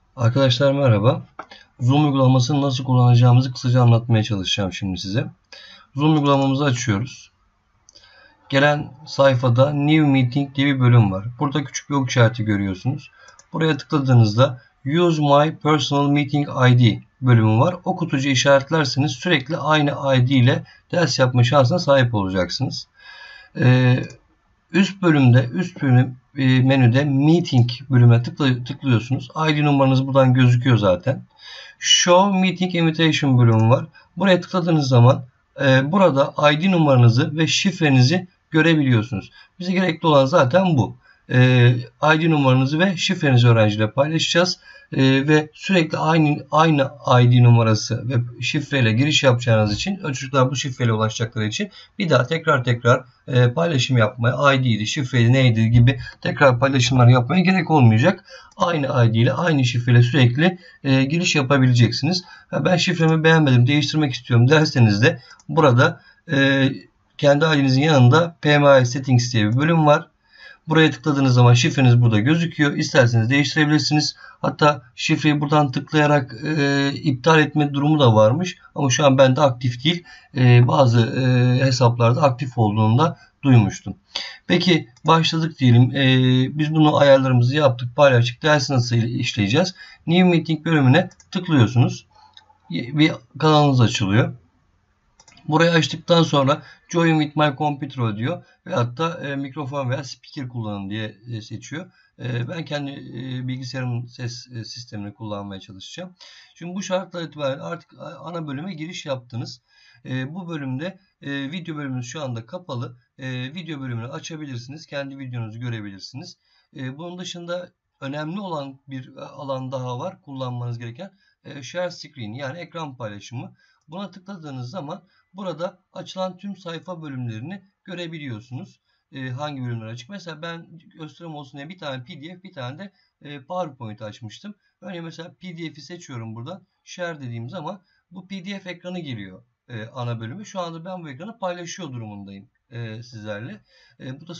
Arkadaşlar merhaba. Zoom uygulamasını nasıl kullanacağımızı kısaca anlatmaya çalışacağım şimdi size. Zoom uygulamamızı açıyoruz. Gelen sayfada New Meeting diye bir bölüm var. Burada küçük bir ok işareti görüyorsunuz. Buraya tıkladığınızda Use My Personal Meeting ID bölümü var. O kutucuğu işaretlerseniz sürekli aynı ID ile ders yapma şansına sahip olacaksınız. Üst menüde Meeting bölümüne tıklıyorsunuz. ID numaranız buradan gözüküyor zaten. Show Meeting Invitation bölümü var. Buraya tıkladığınız zaman burada ID numaranızı ve şifrenizi görebiliyorsunuz. Bize gerekli olan zaten bu. ID numaranızı ve şifrenizi öğrenciyle paylaşacağız. Ve sürekli aynı ID numarası ve şifreyle giriş yapacağınız için çocuklar bu şifreyle ulaşacakları için bir daha tekrar paylaşım yapmaya, ID'ydi, şifreydi, neydi gibi tekrar paylaşımlar yapmaya gerek olmayacak. Aynı ID ile aynı şifreyle sürekli giriş yapabileceksiniz. Ben şifremi beğenmedim, değiştirmek istiyorum derseniz de burada kendi ID'nizin yanında PMI Settings diye bir bölüm var. Buraya tıkladığınız zaman şifreniz burada gözüküyor. İsterseniz değiştirebilirsiniz. Hatta şifreyi buradan tıklayarak iptal etme durumu da varmış. Ama şu an bende aktif değil. Bazı hesaplarda aktif olduğunu da duymuştum. Peki başladık diyelim. Biz bunu ayarlarımızı yaptık, paylaştık. Dersi nasıl işleyeceğiz? New Meeting bölümüne tıklıyorsunuz. Bir kanalınız açılıyor. Burayı açtıktan sonra Join with my computer diyor ve hatta mikrofon veya speaker kullanın diye seçiyor. Ben kendi bilgisayarımın ses sistemini kullanmaya çalışacağım. Şimdi bu şartlar itibaren artık ana bölüme giriş yaptınız. Bu bölümde video bölümünüz şu anda kapalı. Video bölümünü açabilirsiniz. Kendi videonuzu görebilirsiniz. Bunun dışında önemli olan bir alan daha var. Kullanmanız gereken share screen yani ekran paylaşımı. Buna tıkladığınız zaman burada açılan tüm sayfa bölümlerini görebiliyorsunuz. Hangi bölümler açık? Mesela ben gösterim olsun diye bir tane PDF, bir tane de PowerPoint açmıştım. Örneğin mesela PDF'i seçiyorum buradan. Share dediğim zaman bu PDF ekranı geliyor ana bölümü. Şu anda ben bu ekranı paylaşıyor durumundayım sizlerle. Burada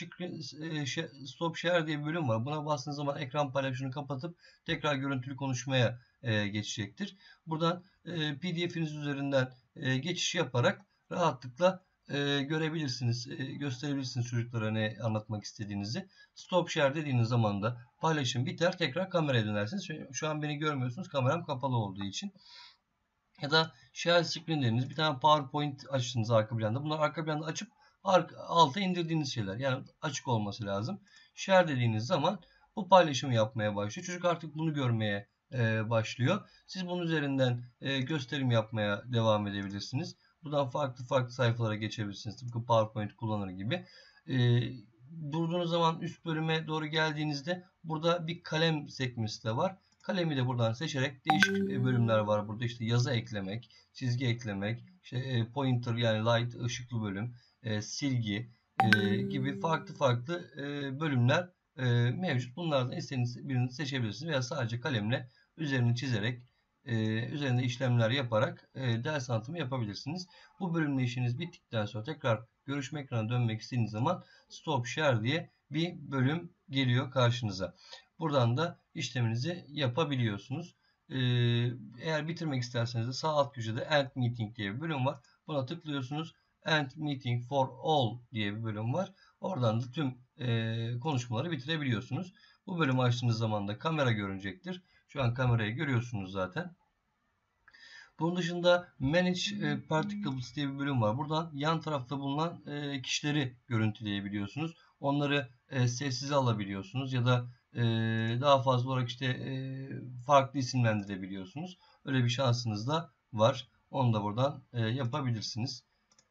Stop Share diye bir bölüm var. Buna bastığınız zaman ekran paylaşımını kapatıp tekrar görüntülü konuşmaya geçecektir. Buradan PDF'iniz üzerinden geçiş yaparak rahatlıkla görebilirsiniz, gösterebilirsiniz çocuklara ne anlatmak istediğinizi. Stop Share dediğiniz zaman da paylaşım biter, tekrar kameraya dönersiniz. Şu an beni görmüyorsunuz, kameram kapalı olduğu için. Ya da Share Screen dediğiniz bir tane PowerPoint açtınız arka planda. Bunları arka planda açıp alta indirdiğiniz şeyler. Yani açık olması lazım. Share dediğiniz zaman bu paylaşımı yapmaya başlıyor. Çocuk artık bunu görmeye başlıyor. Siz bunun üzerinden gösterim yapmaya devam edebilirsiniz. Buradan farklı sayfalara geçebilirsiniz. Tıpkı PowerPoint kullanır gibi. Durduğunuz zaman üst bölüme doğru geldiğinizde burada bir kalem sekmesi de var. Kalemi de buradan seçerek değişik bölümler var burada. İşte yazı eklemek, çizgi eklemek, işte pointer yani light ışıklı bölüm, silgi gibi farklı bölümler mevcut. Bunlardan istediğiniz birini seçebilirsiniz veya sadece kalemle üzerini çizerek üzerinde işlemler yaparak ders anlatımı yapabilirsiniz. Bu bölümle işiniz bittikten sonra tekrar görüşme ekranına dönmek istediğiniz zaman Stop Share diye bir bölüm geliyor karşınıza. Buradan da işleminizi yapabiliyorsunuz. Eğer bitirmek isterseniz de sağ alt köşede End Meeting diye bir bölüm var. Buna tıklıyorsunuz. End Meeting for All diye bir bölüm var. Oradan da tüm konuşmaları bitirebiliyorsunuz. Bu bölümü açtığınız zaman da kamera görünecektir. Şu an kamerayı görüyorsunuz zaten. Bunun dışında Manage Particles diye bir bölüm var. Buradan yan tarafta bulunan kişileri görüntüleyebiliyorsunuz. Onları sessize alabiliyorsunuz ya da daha fazla olarak işte farklı isimlendirebiliyorsunuz. Öyle bir şansınız da var. Onu da buradan yapabilirsiniz.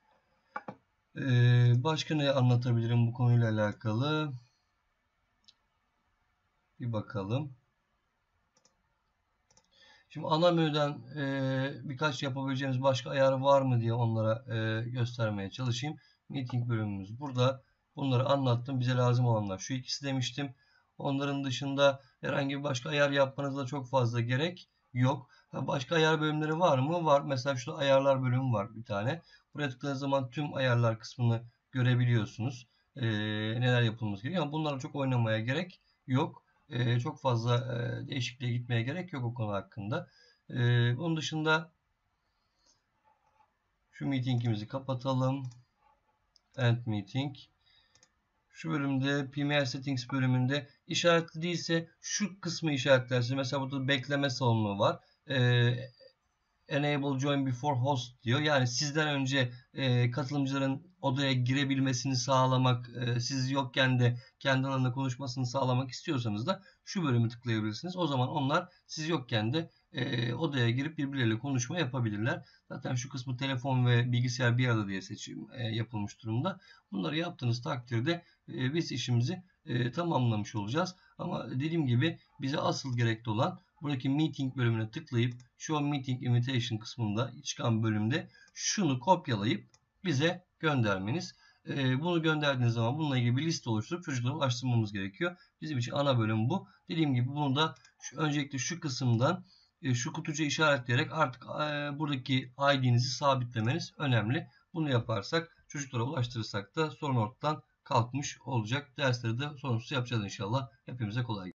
Başka ne anlatabilirim bu konuyla alakalı? Bir bakalım. Şimdi ana menüden birkaç yapabileceğimiz başka ayar var mı diye onlara göstermeye çalışayım. Meeting bölümümüz burada. Bunları anlattım. Bize lazım olanlar şu ikisi demiştim. Onların dışında herhangi bir başka ayar yapmanıza çok fazla gerek yok. Başka ayar bölümleri var mı? Var. Mesela şurada ayarlar bölümü var bir tane. Buraya tıkladığınız zaman tüm ayarlar kısmını görebiliyorsunuz. Neler yapılması gerekiyor. Ama bunlarla çok oynamaya gerek yok. Çok fazla değişikliğe gitmeye gerek yok o konu hakkında. Bunun dışında şu meetingimizi kapatalım. End meeting. Şu bölümde PMR Settings bölümünde işaretli değilse şu kısmı işaretlersiniz. Mesela burada bekleme salonu var. Enable Join Before Host diyor. Yani sizden önce katılımcıların odaya girebilmesini sağlamak, siz yokken de kendi alanında konuşmasını sağlamak istiyorsanız da şu bölümü tıklayabilirsiniz. O zaman onlar siz yokken de odaya girip birbirleriyle konuşma yapabilirler. Zaten şu kısmı telefon ve bilgisayar bir arada diye seçim yapılmış durumda. Bunları yaptığınız takdirde biz işimizi tamamlamış olacağız. Ama dediğim gibi bize asıl gerekli olan buradaki meeting bölümüne tıklayıp Show Meeting Invitation kısmında çıkan bölümde şunu kopyalayıp bize göndermeniz. Bunu gönderdiğiniz zaman bununla ilgili bir liste oluşturup çocuklara ulaştırmamız gerekiyor. Bizim için ana bölüm bu. Dediğim gibi bunu da öncelikle şu kısımdan şu kutucuğu işaretleyerek artık buradaki ID'nizi sabitlemeniz önemli. Bunu yaparsak çocuklara ulaştırırsak da sorun ortadan kalkmış olacak. Dersleri de sorunsuz yapacağız inşallah. Hepimize kolay gelsin.